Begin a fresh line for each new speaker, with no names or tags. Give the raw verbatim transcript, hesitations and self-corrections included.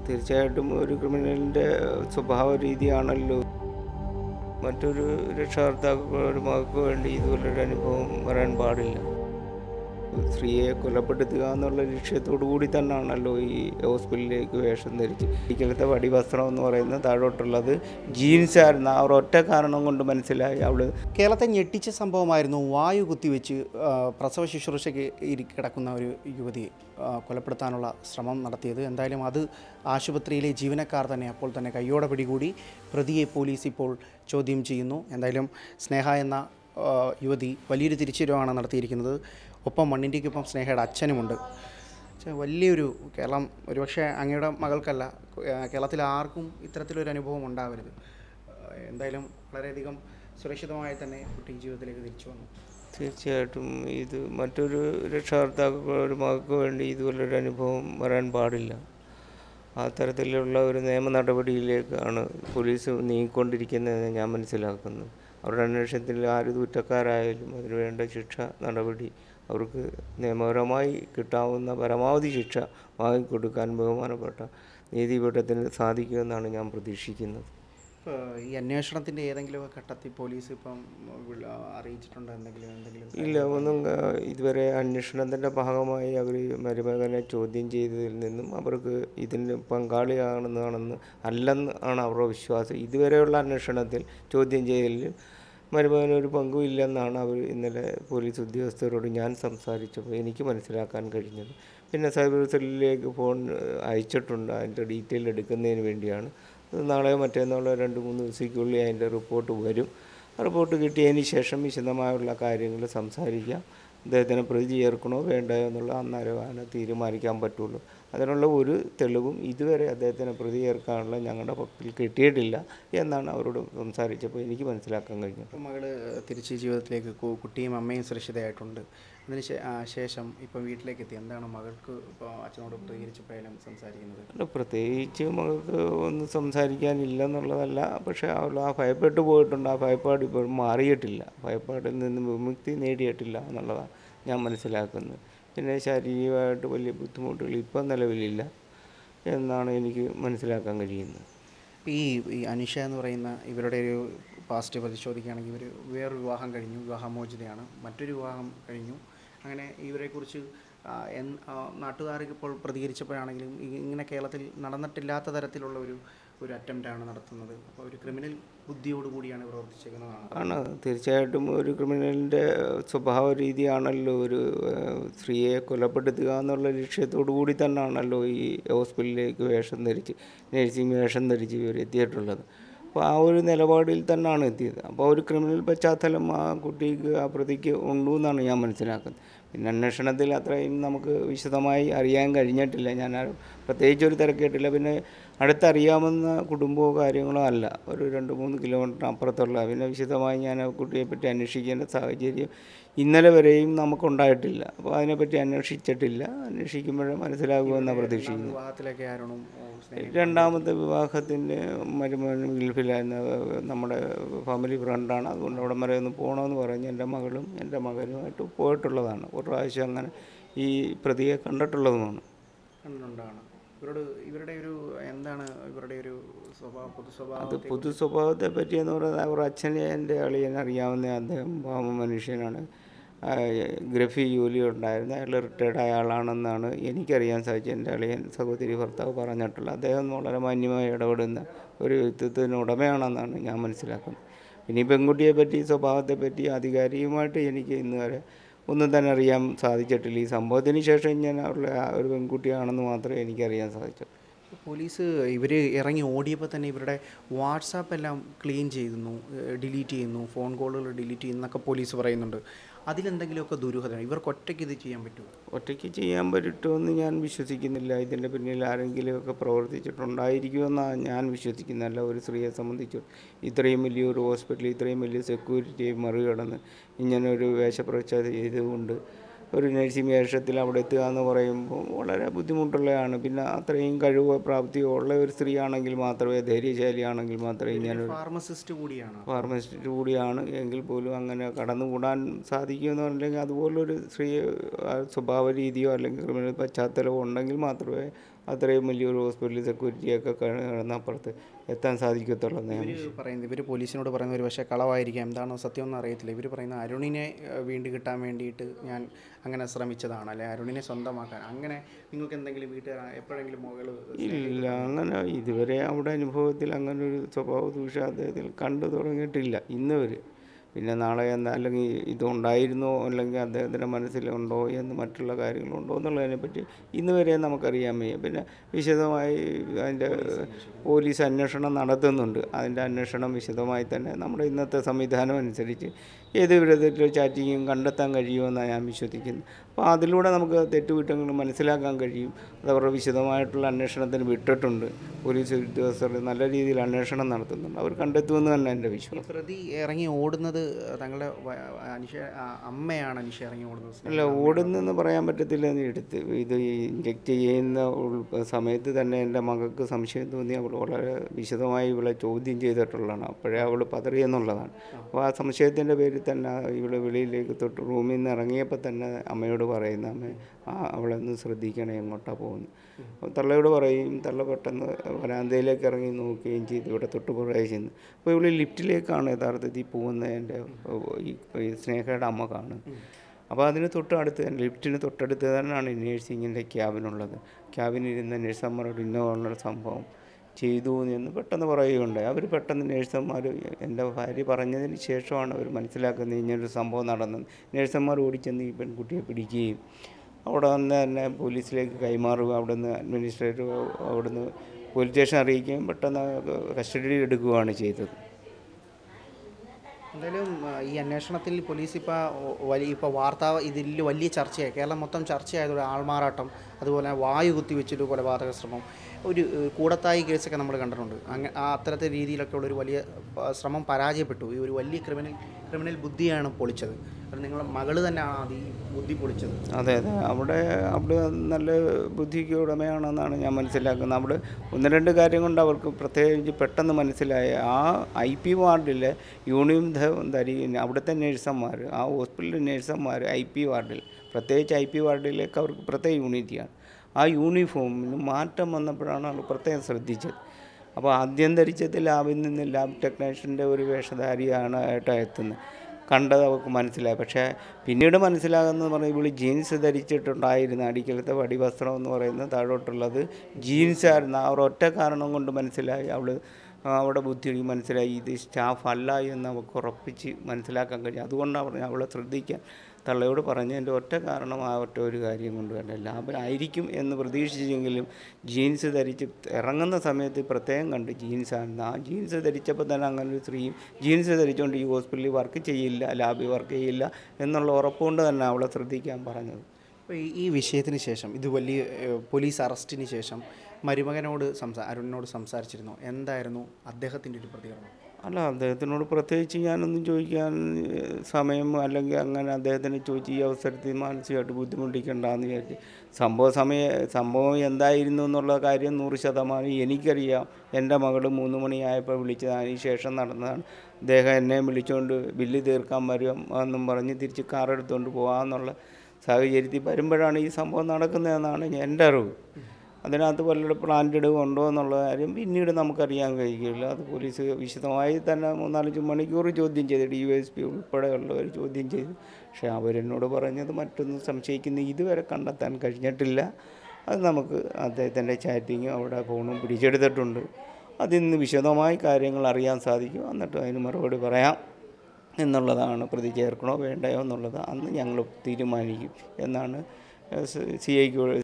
തീർച്ചയായിട്ടും ഒരു ക്രിമിനലിൻ്റെ സ്വഭാവ രീതിയാണല്ലോ മറ്റൊരു രക്ഷകർത്താക്കൾക്ക് ഒരു മകൾക്ക് വേണ്ടി ഇതുപോലൊരു അനുഭവം വരാൻ പാടില്ല. സ്ത്രീയെ കൊലപ്പെടുത്തുക എന്നുള്ള ലക്ഷ്യത്തോടു കൂടി തന്നെയാണല്ലോ ഈ ഹോസ്പിറ്റലിലേക്ക് വേഷം ധരിച്ച് ഇക്കലത്തെ വടി വസ്ത്രം എന്ന് പറയുന്നത് താഴോട്ടുള്ളത് ജീൻസായിരുന്നു. ആ ഒരൊറ്റ കാരണം കൊണ്ട് മനസ്സിലായി അവൾ.
കേരളത്തെ ഞെട്ടിച്ച സംഭവമായിരുന്നു വായു കുത്തിവെച്ച് പ്രസവ ശുശ്രൂഷയ്ക്ക് കിടക്കുന്ന ഒരു യുവതി കൊലപ്പെടുത്താനുള്ള ശ്രമം നടത്തിയത്. എന്തായാലും അത് ആശുപത്രിയിലെ ജീവനക്കാർ തന്നെ അപ്പോൾ തന്നെ കയ്യോടെ പിടികൂടി. പ്രതിയെ പോലീസ് ഇപ്പോൾ ചോദ്യം ചെയ്യുന്നു. എന്തായാലും സ്നേഹ എന്ന യുവതി വലിയൊരു തിരിച്ചുവരവാണ് നടത്തിയിരിക്കുന്നത്. ഒപ്പം മണ്ണിൻ്റെക്കൊപ്പം സ്നേഹയുടെ അച്ഛനുമുണ്ട്. വലിയൊരു കേരളം ഒരുപക്ഷെ അങ്ങയുടെ മകൾക്കല്ല, കേരളത്തിൽ ആർക്കും ഇത്തരത്തിലൊരു അനുഭവം ഉണ്ടാവരുത്. എന്തായാലും വളരെയധികം സുരക്ഷിതമായി തന്നെ കുട്ടി ജീവിതത്തിലേക്ക് തിരിച്ചു വന്നു.
തീർച്ചയായിട്ടും ഇത് മറ്റൊരു രക്ഷകർത്താക്കൾക്ക് ഒരു മകൾക്ക് വേണ്ടി ഇതുപോലൊരു അനുഭവം വരാൻ പാടില്ല. ആ തരത്തിലുള്ള ഒരു നിയമ നടപടിയിലേക്കാണ് പോലീസ് നീങ്ങിക്കൊണ്ടിരിക്കുന്നതെന്ന് ഞാൻ മനസ്സിലാക്കുന്നത്. അവരുടെ അന്വേഷണത്തിൽ ആര് കുറ്റക്കാരായാലും അതിനുവേണ്ട ശിക്ഷ നടപടി അവർക്ക് നിയമപരമായി കിട്ടാവുന്ന പരമാവധി ശിക്ഷ വാങ്ങിക്കൊടുക്കാൻ ബഹുമാനപ്പെട്ട നീതിപീഠത്തിന് സാധിക്കുമെന്നാണ് ഞാൻ പ്രതീക്ഷിക്കുന്നത്.
ഇപ്പോൾ ഈ അന്വേഷണത്തിൻ്റെ ഏതെങ്കിലും ഘട്ടത്തിൽ പോലീസ് ഇപ്പം അറിയിച്ചിട്ടുണ്ടോ എന്തെങ്കിലും എന്തെങ്കിലും?
ഇല്ല, ഒന്നും ഇതുവരെ അന്വേഷണത്തിൻ്റെ ഭാഗമായി അവർ മരുമകനെ ചോദ്യം ചെയ്തതിൽ നിന്നും അവർക്ക് ഇതിന് പങ്കാളിയാണെന്നാണെന്ന് അല്ലെന്ന് ആണ് അവരുടെ വിശ്വാസം. ഇതുവരെയുള്ള അന്വേഷണത്തിൽ ചോദ്യം ചെയ്യലിൽ മരുമകനൊരു പങ്കും ഇല്ലെന്നാണ് അവർ ഇന്നലെ പോലീസ് ഉദ്യോഗസ്ഥരോട് ഞാൻ സംസാരിച്ചപ്പോൾ എനിക്ക് മനസ്സിലാക്കാൻ കഴിഞ്ഞത്. പിന്നെ സൈബർ സെല്ലിലേക്ക് ഫോൺ അയച്ചിട്ടുണ്ട് അതിൻ്റെ ഡീറ്റെയിൽ എടുക്കുന്നതിന് വേണ്ടിയാണ്. നാളെ മറ്റന്നാളോ രണ്ട് മൂന്ന് ദിവസത്തേക്കുള്ളിൽ അതിൻ്റെ റിപ്പോർട്ട് വരും. റിപ്പോർട്ട് കിട്ടിയതിന് ശേഷം വിശദമായുള്ള കാര്യങ്ങൾ സംസാരിക്കാം. അദ്ദേഹത്തിനെ പ്രതി ചേർക്കണോ വേണ്ടയോ എന്നുള്ള അന്നേരമാണ് തീരുമാനിക്കാൻ പറ്റുള്ളൂ. അതിനുള്ള ഒരു തെളിവും ഇതുവരെ അദ്ദേഹത്തിനെ പ്രതി ചേർക്കാനുള്ള ഞങ്ങളുടെ പക്കൽ കിട്ടിയിട്ടില്ല എന്നാണ് അവരോട് സംസാരിച്ചപ്പോൾ എനിക്ക് മനസ്സിലാക്കാൻ കഴിഞ്ഞത്.
മകള് തിരിച്ച് ജീവിതത്തിലേക്ക് കുട്ടിയും അമ്മയും സുരക്ഷിതയായിട്ടുണ്ട്. അതിന് ശേഷം ഇപ്പോൾ വീട്ടിലേക്ക് എത്തി. എന്താണ് മകൾക്ക് ഇപ്പോൾ അച്ഛനോട് പ്രതികരിച്ചപ്പോഴും സംസാരിക്കുന്നത്?
അല്ല, പ്രത്യേകിച്ച് മകൾക്ക് ഒന്നും സംസാരിക്കാനില്ലെന്നുള്ളതല്ല. പക്ഷേ അവൾ ആ ഭയപ്പെട്ട് പോയിട്ടുണ്ട്. ആ ഭയപ്പാട് ഇപ്പോഴും മാറിയിട്ടില്ല. ഭയപ്പാടിൽ നിന്ന് വിമുക്തി നേടിയിട്ടില്ല എന്നുള്ളതാണ് ഞാൻ മനസ്സിലാക്കുന്നത്. പിന്നെ ശാരീരികമായിട്ട് വലിയ ബുദ്ധിമുട്ടുകൾ ഇപ്പം നിലവിലില്ല എന്നാണ് എനിക്ക് മനസ്സിലാക്കാൻ കഴിയുന്നത്.
ഈ ഈ അനിഷ എന്ന് പറയുന്ന ഇവരുടെ ഒരു പാസ്റ്റ് പരിശോധിക്കുകയാണെങ്കിൽ ഇവർ വേറൊരു വിവാഹം കഴിഞ്ഞു, വിവാഹമോചിതയാണ്, മറ്റൊരു വിവാഹം കഴിഞ്ഞു. അങ്ങനെ ഇവരെക്കുറിച്ച് നാട്ടുകാർക്ക് ഇപ്പോൾ പ്രതികരിച്ചപ്പോഴാണെങ്കിലും ഇങ്ങനെ കേരളത്തിൽ നടന്നിട്ടില്ലാത്ത തരത്തിലുള്ള ഒരു ഒരു അറ്റംപ്റ്റാണ് നടത്തുന്നത്. അപ്പോൾ ഒരു ക്രിമിനൽ ബുദ്ധിയോടുകൂടിയാണ് പ്രവർത്തിച്ചിരിക്കുന്നതാണ്.
ആണ് തീർച്ചയായിട്ടും ഒരു ക്രിമിനലിൻ്റെ സ്വഭാവ രീതിയാണല്ലോ ഒരു സ്ത്രീയെ കൊലപ്പെടുത്തുക എന്നുള്ള ലക്ഷ്യത്തോടു കൂടി തന്നെയാണല്ലോ ഈ ഹോസ്പിറ്റലിലേക്ക് വേഷം ധരിച്ച് നഴ്സിംഗ് വേഷം ധരിച്ച് ഇവർ എത്തിയിട്ടുള്ളത്. അപ്പോൾ ആ ഒരു നിലപാടിൽ തന്നെയാണ് എത്തിയത്. അപ്പോൾ ഒരു ക്രിമിനൽ പശ്ചാത്തലം ആ കുട്ടിക്ക് ആ പ്രതിക്ക് ഉണ്ടു എന്നാണ് ഞാൻ മനസ്സിലാക്കുന്നത്. പിന്നെ അന്വേഷണത്തിൽ അത്രയും നമുക്ക് വിശദമായി അറിയാൻ കഴിഞ്ഞിട്ടില്ല. ഞാൻ പ്രത്യേകിച്ചൊരു തിരക്കിയിട്ടില്ല. പിന്നെ അടുത്തറിയാവുന്ന കുടുംബമോ കാര്യങ്ങളോ അല്ല, ഒരു രണ്ട് മൂന്ന് കിലോമീറ്റർ അപ്പുറത്തുള്ള. പിന്നെ വിശദമായി ഞാൻ ആ കുട്ടിയെപ്പറ്റി അന്വേഷിക്കേണ്ട സാഹചര്യം ഇന്നലെ വരെയും നമുക്കുണ്ടായിട്ടില്ല. അപ്പോൾ അതിനെപ്പറ്റി അന്വേഷിച്ചിട്ടില്ല. അന്വേഷിക്കുമ്പോഴേ മനസ്സിലാകുമെന്ന് പ്രതീക്ഷിക്കുന്നു. രണ്ടാമത്തെ വിവാഹത്തിൻ്റെ മരുമകൻ ഗൾഫിലായിരുന്ന നമ്മുടെ ഫാമിലി ഫ്രണ്ടാണ്. അതുകൊണ്ട് അവിടെ വരെ ഒന്ന് പോകണമെന്ന് പറഞ്ഞ് എൻ്റെ മകളും എൻ്റെ മകനുമായിട്ട് പോയിട്ടുള്ളതാണ്. ഒരു പ്രാവശ്യം അങ്ങനെ ഈ പ്രതിയെ കണ്ടിട്ടുള്ളതുമാണ്.
കണ്ടിട്ടുണ്ടാണ്. ഇവരോട് ഇവരുടെ ഒരു എന്താണ് ഇവരുടെ ഒരു സ്വഭാവം, പൊതു സ്വഭാവം?
അത് പൊതു സ്വഭാവത്തെ പറ്റിയെന്ന് പറയുന്നത് അവർ അച്ഛനെ എൻ്റെ അളിയനെ അറിയാവുന്ന അദ്ദേഹം പാവ മനുഷ്യനാണ്. ഗ്രഫി ജോലി ഉണ്ടായിരുന്നു. അയാൾ റിട്ടയർഡായ ആളാണെന്നാണ് എനിക്കറിയാൻ സാധിച്ചത്. എൻ്റെ അളിയൻ സഹോദരി ഭർത്താവ് പറഞ്ഞിട്ടുള്ളത്. അദ്ദേഹം വളരെ മാന്യമായി ഇടപെടുന്ന ഒരു വ്യക്തിത്വത്തിന് ഉടമയാണെന്നാണ് ഞാൻ മനസ്സിലാക്കുന്നത്. പിന്നെ ഈ പെൺകുട്ടിയെ പറ്റി സ്വഭാവത്തെ പറ്റി ആധികാരികമായിട്ട് എനിക്ക് ഇന്ന് വരെ ഒന്നും തന്നെ അറിയാൻ സാധിച്ചിട്ടില്ല. ഈ സംഭവത്തിന് ശേഷം ഞാൻ അവരുടെ ഒരു പെൺകുട്ടിയാണെന്ന് മാത്രമേ എനിക്കറിയാൻ സാധിച്ചുള്ളൂ.
പോലീസ് ഇവർ ഇറങ്ങി ഓടിയപ്പോൾ തന്നെ ഇവരുടെ വാട്സാപ്പ് എല്ലാം ക്ലീൻ ചെയ്യുന്നു, ഡിലീറ്റ് ചെയ്യുന്നു, ഫോൺ കോളുകൾ ഡിലീറ്റ് ചെയ്യുന്നൊക്കെ പോലീസ് പറയുന്നുണ്ട്. അതിലെന്തെങ്കിലുമൊക്കെ ദുരൂഹത ഇവർക്ക് ഒറ്റയ്ക്ക് ഇത് ചെയ്യാൻ പറ്റുമോ?
ഒറ്റയ്ക്ക് ചെയ്യാൻ പറ്റുമെന്ന് ഞാൻ വിശ്വസിക്കുന്നില്ല. ഇതിൻ്റെ പിന്നിൽ ആരെങ്കിലുമൊക്കെ പ്രവർത്തിച്ചിട്ടുണ്ടായിരിക്കുമെന്നാണ് ഞാൻ വിശ്വസിക്കുന്നതല്ല. ഒരു സ്ത്രീയെ സംബന്ധിച്ച് ഇത്രയും വലിയൊരു ഹോസ്പിറ്റൽ, ഇത്രയും വലിയ സെക്യൂരിറ്റിയെ മറികടന്ന് ഇങ്ങനൊരു വേഷപ്രച്ഛ ചെയ്തുകൊണ്ട് ഒരു നഴ്സിംഗ് വേഷത്തിൽ അവിടെ എത്തുക എന്ന് പറയുമ്പോൾ വളരെ ബുദ്ധിമുട്ടുള്ളതാണ്. പിന്നെ അത്രയും കഴിവോ പ്രാപ്തിയോ ഉള്ള ഒരു സ്ത്രീയാണെങ്കിൽ മാത്രമേ, ധൈര്യശാലിയാണെങ്കിൽ മാത്രമേ ഇങ്ങനെ
ഫാർമസിസ്റ്റ് കൂടിയാണ്
ഫാർമസിസ്റ്റ് കൂടിയാണ് എങ്കിൽ പോലും അങ്ങനെ കടന്നുകൂടാൻ സാധിക്കുമെന്ന് പറഞ്ഞില്ലെങ്കിൽ അതുപോലൊരു സ്ത്രീ സ്വഭാവ രീതിയോ അല്ലെങ്കിൽ ക്രിമിനൽ പശ്ചാത്തലമോ ഉണ്ടെങ്കിൽ മാത്രമേ അത്രയും വലിയൊരു ഹോസ്പിറ്റലിൽ സെക്യൂരിറ്റിയൊക്കെ കിടന്നപ്പുറത്ത് എത്താൻ സാധിക്കത്തുള്ളൂ.
ഇവർ പറയുന്നത് ഇവർ പോലീസിനോട് പറയുന്ന ഒരു പക്ഷേ കളവായിരിക്കാം, എന്താണോ സത്യമെന്ന് അറിയത്തില്ല. ഇവർ പറയുന്ന അരുണിനെ വീണ്ടും കിട്ടാൻ വേണ്ടിയിട്ട് ഞാൻ അങ്ങനെ ശ്രമിച്ചതാണ്, അല്ലെ അരുണിനെ സ്വന്തമാക്കാൻ. അങ്ങനെ നിങ്ങൾക്ക് എന്തെങ്കിലും വീട്ടുകാർ എപ്പോഴെങ്കിലും മകൾ?
ഇല്ല, അങ്ങനെ ഇതുവരെ അവിടെ അനുഭവത്തിൽ അങ്ങനെ ഒരു സ്വഭാവ ദൂഷ്യം അദ്ദേഹത്തിൽ കണ്ടു തുടങ്ങിയിട്ടില്ല ഇന്ന് വരെ. പിന്നെ നാളെ എന്താ അല്ലെങ്കിൽ ഇതുണ്ടായിരുന്നോ അല്ലെങ്കിൽ അദ്ദേഹത്തിൻ്റെ മനസ്സിലുണ്ടോ എന്ന് മറ്റുള്ള കാര്യങ്ങളുണ്ടോ എന്നുള്ളതിനെപ്പറ്റി ഇന്ന് വരെ നമുക്കറിയാൻ വയ്യ. പിന്നെ വിശദമായി അതിൻ്റെ പോലീസ് അന്വേഷണം നടത്തുന്നുണ്ട്. അതിൻ്റെ അന്വേഷണം വിശദമായി തന്നെ നമ്മുടെ ഇന്നത്തെ സംവിധാനം അനുസരിച്ച് ഏത് വിധത്തിലുള്ള ചാറ്റിങ്ങും കണ്ടെത്താൻ കഴിയുമെന്നാണ് ഞാൻ വിശ്വസിക്കുന്നത്. അപ്പോൾ അതിലൂടെ നമുക്ക് തെറ്റുകുറ്റങ്ങൾ മനസ്സിലാക്കാൻ കഴിയും. അത് അവരുടെ വിശദമായിട്ടുള്ള അന്വേഷണത്തിന് വിട്ടിട്ടുണ്ട്. പോലീസ് ഉദ്യോഗസ്ഥർ നല്ല രീതിയിൽ അന്വേഷണം നടത്തുന്നുണ്ട്. അവർ കണ്ടെത്തുമെന്ന് തന്നെ എൻ്റെ വിശ്വാസം.
പ്രതി ഇറങ്ങി ഓടുന്നത് തങ്ങളുടെ അനിഷ അമ്മയാണ്. അനിഷ ഇറങ്ങി ഓടുന്നത്
അല്ല, ഓടുന്നെന്ന് പറയാൻ പറ്റത്തില്ല. എന്ന് എടുത്ത് ഇത് ഇഞ്ചെക്റ്റ് ചെയ്യുന്ന സമയത്ത് തന്നെ എൻ്റെ മകൾക്ക് സംശയം തോന്നി. അവൾ വളരെ വിശദമായി ഇവളെ ചോദ്യം ചെയ്തിട്ടുള്ളതാണ്. അപ്പോഴേ അവൾ പതറിയെന്നുള്ളതാണ്. അപ്പോൾ ആ സംശയത്തിൻ്റെ പേരിൽ തന്നെ ഇവൾ വെളിയിലേക്ക് തൊട്ട് റൂമിൽ നിന്ന് ഇറങ്ങിയപ്പോൾ തന്നെ അമ്മയോട് പറയുന്ന, അമ്മ ആ അവളൊന്ന് ശ്രദ്ധിക്കണേ, എങ്ങോട്ടാണ് പോകുന്നത്. അപ്പോൾ തള്ളയോട് പറയും. തള്ള പെട്ടെന്ന് വരാന്തയിലേക്ക് ഇറങ്ങി നോക്കുകയും ചെയ്തു. ഇവിടെ തൊട്ട് പുറകെ ചെന്ന് അപ്പോൾ ഇവൾ ലിഫ്റ്റിലേക്കാണ് യഥാർത്ഥത്തിൽ പോകുന്നത്. എൻ്റെ ഈ സ്നേഹയുടെ അമ്മ കാണും. അപ്പോൾ അതിന് തൊട്ടടുത്ത് തന്നെ, ലിഫ്റ്റിന് തൊട്ടടുത്ത് തന്നെയാണ് നേഴ്സിങ്ങിൻ്റെ ക്യാബിനുള്ളത്. ക്യാബിനിരുന്ന നഴ്സന്മാരോട് ഇന്ന സംഭവം ചെയ്തു എന്ന് പെട്ടെന്ന് പറയുകയുണ്ടായി. അവർ പെട്ടെന്ന് നേഴ്സന്മാർ, എൻ്റെ ഭാര്യ പറഞ്ഞതിന് ശേഷമാണ് അവർ മനസ്സിലാക്കുന്നത് ഇങ്ങനൊരു സംഭവം നടന്നത്. നേഴ്സന്മാർ ഓടിച്ചെന്ന് ഈ പെൺകുട്ടിയെ പിടിക്കുകയും അവിടെ വന്ന് തന്നെ പോലീസിലേക്ക് കൈമാറുക, അവിടെ നിന്ന് അഡ്മിനിസ്ട്രേറ്റർ അവിടെ നിന്ന് പോലീസ് സ്റ്റേഷൻ അറിയിക്കുകയും പെട്ടെന്ന് കസ്റ്റഡിയിൽ എടുക്കുകയാണ് ചെയ്തത്.
എന്തായാലും ഈ അന്വേഷണത്തിൽ പോലീസ് ഇപ്പോൾ വലിയ ഇപ്പോൾ വാർത്ത ഇതിൽ വലിയ ചർച്ചയായി, കേരളം മൊത്തം ചർച്ചയായതോടെ ആൾമാറാട്ടം, അതുപോലെ വായു കുത്തിവെച്ചിട്ട് കൊലപാതക ശ്രമം, ഒരു കൂടത്തായി കേസൊക്കെ നമ്മൾ കണ്ടിട്ടുണ്ട്. അങ്ങനെ ആ അത്തരത്തെ രീതിയിലൊക്കെ ഉള്ളൊരു വലിയ ശ്രമം പരാജയപ്പെട്ടു. ഈ ഒരു വലിയ ക്രിമിനൽ ക്രിമിനൽ ബുദ്ധിയാണ് പൊളിച്ചത്. നിങ്ങളുടെ മകള് തന്നെയാണ് അത് ഈ ബുദ്ധി പൊളിച്ചത്.
അതെ അതെ, അവിടെ അവിടെ നല്ല ബുദ്ധിക്ക് ഉടമയാണെന്നാണ് ഞാൻ മനസ്സിലാക്കുന്നത്. അവിടെ ഒന്ന് രണ്ട് കാര്യം കൊണ്ട് അവർക്ക് പ്രത്യേകിച്ച് പെട്ടെന്ന് മനസ്സിലായ ആ ഐ പി വാർഡിലെ യൂണിഫോം ധരിക്കുന്ന അവിടുത്തെ നേഴ്സന്മാർ, ആ ഹോസ്പിറ്റലിലെ നേഴ്സന്മാർ ഐ പി വാർഡിൽ, പ്രത്യേകിച്ച് ഐ പി വാർഡിലേക്ക് അവർക്ക് പ്രത്യേക യൂണിറ്റിയാണ്. ആ യൂണിഫോമിന് മാറ്റം വന്നപ്പോഴാണ് അവർ പ്രത്യേകം ശ്രദ്ധിച്ചത്. അപ്പോൾ ആദ്യം ധരിച്ചത് ലാബിൽ നിന്ന് ലാബ് ടെക്നീഷ്യൻ്റെ ഒരു വേഷധാരിയാണ് ആയിട്ടാണ് എത്തുന്നത്. കണ്ടത് അവർക്ക് മനസ്സിലായി. പക്ഷേ പിന്നീട് മനസ്സിലാകുന്നത് പറഞ്ഞാൽ ഇവൾ ജീൻസ് ധരിച്ചിട്ടുണ്ടായിരുന്നു. അടിക്കലത്തെ വടിവസ്ത്രം എന്ന് പറയുന്നത് താഴോട്ടുള്ളത് ജീൻസായിരുന്നു. ആ ഒരൊറ്റ കാരണം കൊണ്ട് മനസ്സിലായി. അവൾ അവിടെ ബുദ്ധി മനസ്സിലായി ഇത് സ്റ്റാഫ് അല്ല എന്ന് അവൾക്ക് ഉറപ്പിച്ച് മനസ്സിലാക്കാൻ കഴിയും. അതുകൊണ്ടാണ് പറഞ്ഞത് അവളെ ശ്രദ്ധിക്കാൻ തള്ളയോട് പറഞ്ഞതിൻ്റെ ഒറ്റ കാരണം ആ ഒറ്റ ഒരു കാര്യം കൊണ്ട് തന്നെ ലാബിലായിരിക്കും എന്ന് പ്രതീക്ഷിച്ചെങ്കിലും ജീൻസ് ധരിച്ച് ഇറങ്ങുന്ന സമയത്ത് പ്രത്യേകം കണ്ട് ജീൻസാണ്. ആ ജീൻസ് ധരിച്ചപ്പോൾ തന്നെ അങ്ങനെ ഒരു സ്ത്രീയും ജീൻസ് ധരിച്ചുകൊണ്ട് ഈ ഹോസ്പിറ്റലിൽ വർക്ക് ചെയ്യില്ല, ലാബിൽ വർക്ക് ചെയ്യില്ല എന്നുള്ള ഉറപ്പുകൊണ്ട് തന്നെ അവളെ ശ്രദ്ധിക്കാൻ പറഞ്ഞത്.
അപ്പോൾ ഈ വിഷയത്തിന് ശേഷം, ഇത് വലിയ പോലീസ് അറസ്റ്റിന് ശേഷം മരുമകനോട് സംസാ അരുണിനോട് സംസാരിച്ചിരുന്നു. എന്തായിരുന്നു അദ്ദേഹത്തിൻ്റെ ഒരു പ്രതികരണം?
അല്ല, അദ്ദേഹത്തിനോട് പ്രത്യേകിച്ച് ഞാനൊന്നും ചോദിക്കാൻ സമയം അല്ലെങ്കിൽ അങ്ങനെ അദ്ദേഹത്തിനെ ചോദിച്ച് ഈ അവസരത്തിൽ മാനസികമായിട്ട് ബുദ്ധിമുട്ടിക്കണ്ടെന്ന് വിചാരിച്ച്. സംഭവ സമയ സംഭവം എന്തായിരുന്നു എന്നുള്ള കാര്യം നൂറ് ശതമാനം എനിക്കറിയാം. എൻ്റെ മകൾ മൂന്ന് മണിയായപ്പോൾ വിളിച്ചത്, അതിന് ശേഷം നടന്നതാണ്. അദ്ദേഹം എന്നെ വിളിച്ചുകൊണ്ട് ബില്ല് തീർക്കാൻ വരും എന്നും പറഞ്ഞ് തിരിച്ച് കാറെടുത്തുകൊണ്ട് പോകാമെന്നുള്ള സാഹചര്യത്തിൽ വരുമ്പോഴാണ് ഈ സംഭവം നടക്കുന്നതെന്നാണ് എൻ്റെ അറിവ്. അതിനകത്ത് വല്ല പ്ലാന്റഡ് ഉണ്ടോ എന്നുള്ള കാര്യം പിന്നീട് നമുക്കറിയാൻ കഴിയില്ല. അത് പോലീസ് വിശദമായി തന്നെ മൂന്നാലഞ്ച് മണിക്കൂർ ചോദ്യം ചെയ്ത് ഡി വൈ എസ് പി ഉൾപ്പെടെയുള്ളവർ ചോദ്യം ചെയ്തു. പക്ഷേ അവരെന്നോട് പറഞ്ഞത് മറ്റൊന്നും സംശയിക്കുന്ന ഇതുവരെ കണ്ടെത്താൻ കഴിഞ്ഞിട്ടില്ല. അത് നമുക്ക് അദ്ദേഹത്തിൻ്റെ ചാറ്റിങ്ങും അവിടെ ഫോണും പിടിച്ചെടുത്തിട്ടുണ്ട്. അതിന്ന് വിശദമായി കാര്യങ്ങൾ അറിയാൻ സാധിക്കും. എന്നിട്ട് അതിന് മറുപടി പറയാം എന്നുള്ളതാണ്. പ്രതി ചേർക്കണോ വേണ്ടയോ എന്നുള്ളത് അന്ന് ഞങ്ങൾ തീരുമാനിക്കും എന്നാണ് സി ഐക്ക്